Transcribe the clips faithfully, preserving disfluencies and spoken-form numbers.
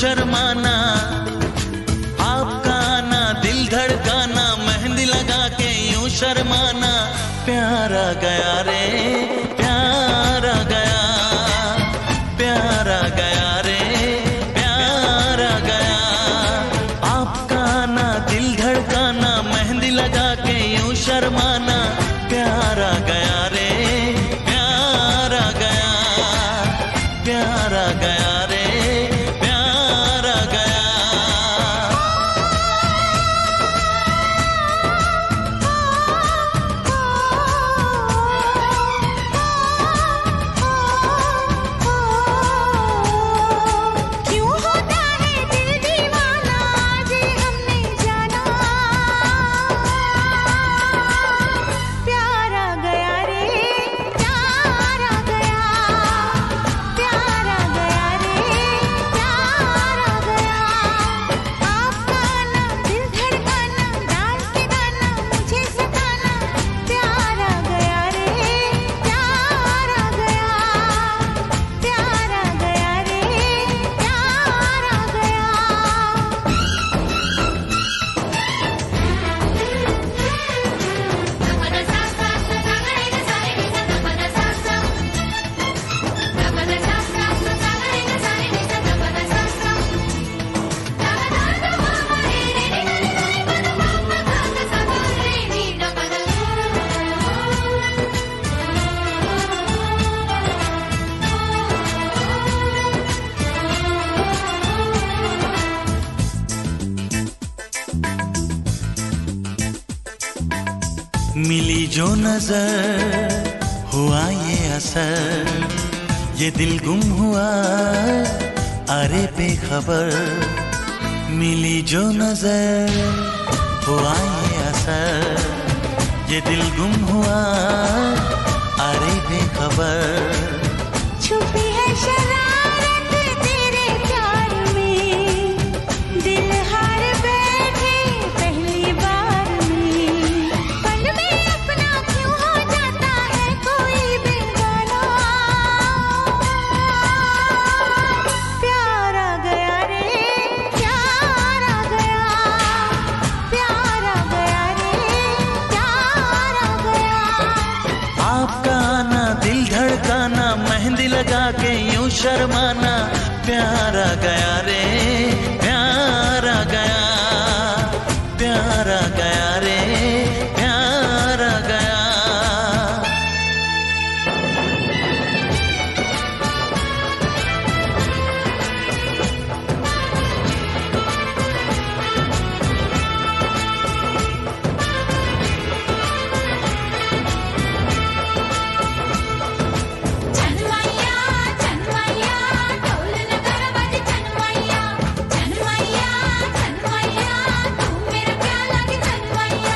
शर्माना, आपका आना दिल धड़काना, मेहंदी लगा के यूं शर्माना, प्यार आ गया रे प्यार आ गया, प्यार आ गया रे प्यार आ गया। आपका आना दिल धड़काना, मेहंदी लगा के यूं शर्माना, प्यार आ गया रे प्यार आ गया, प्यार आ गया रे प्यार आ गया। क्यों होता है दिल दीवाना, आज हमने जाना, प्यार आ गया रे प्यार आ गया, प्यार आ गया रे प्यार आ गया। आपका आना दिल धड़काना, डांस के गाना मुझे सताना, प्यार आ गया रे प्यार आ गया, प्यार आ गया रे प्यार आ गया। मिली जो नजर हुआ ये असर, ये दिल गुम हुआ अरे बेखबर। मिली जो नजर हुआ ये असर, ये दिल गुम हुआ अरे बेखबर। छुपी है शरारत तेरे प्यार में, दिल हार बैठे पहली बार में, पल में अपना क्यों हो जाता है कोई बेगाना, प्यार आ गया रे प्यार आ गया, प्यार आ गया रे प्यार आ गया। आपका आना दिल धड़काना, मेहंदी लगा के यूं शर्माना, प्यार आ गया रे प्यार आ गया, प्यार आ गया रे प्यार आ गया। चनमैया चनमैया ढोल नगारा बजे, चनमैया चनमैया चनमैया तू मेरा क्या लगे चनमैया।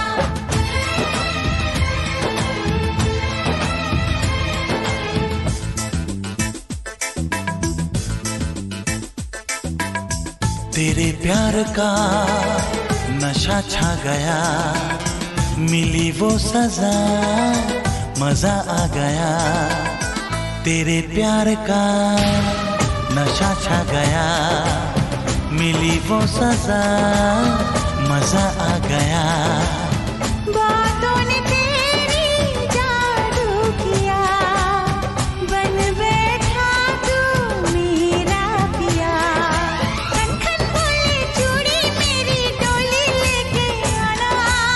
तेरे प्यार का नशा छा गया, मिली वो सजा मजा आ गया। तेरे प्यार का नशा छा गया, मिली वो सजा मजा आ गया। बातों ने तेरी जादू किया, बन बैठा तू मेरा पिया, खन खन बोले चूड़ी मेरी डोली लेके आना,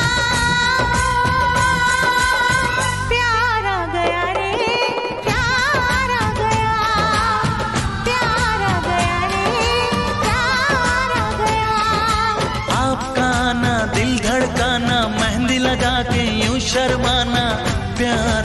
प्यार आ गया रे प्यार आ गया, प्यार आ गया रे प्यार आ गया। आपका आना दिल धड़काना, मेहंदी लगा के यूं शर्माना, प्यार